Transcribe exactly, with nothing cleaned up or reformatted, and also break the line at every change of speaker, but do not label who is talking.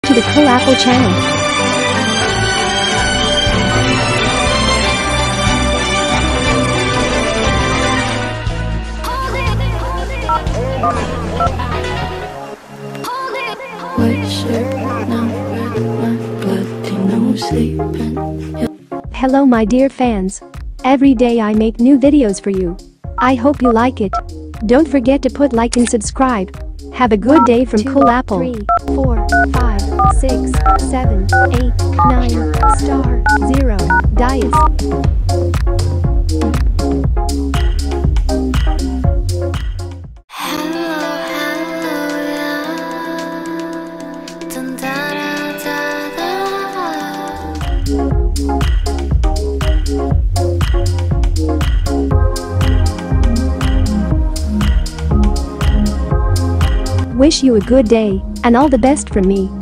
to the Coolapple channel. Hello my dear fans. Every day I make new videos for you. I hope you like it. Don't forget to put like and subscribe. Have a good day from Coolapple. three, four, five, six, seven, eight, nine, star, zero, dice. Wish you a good day, and all the best from me.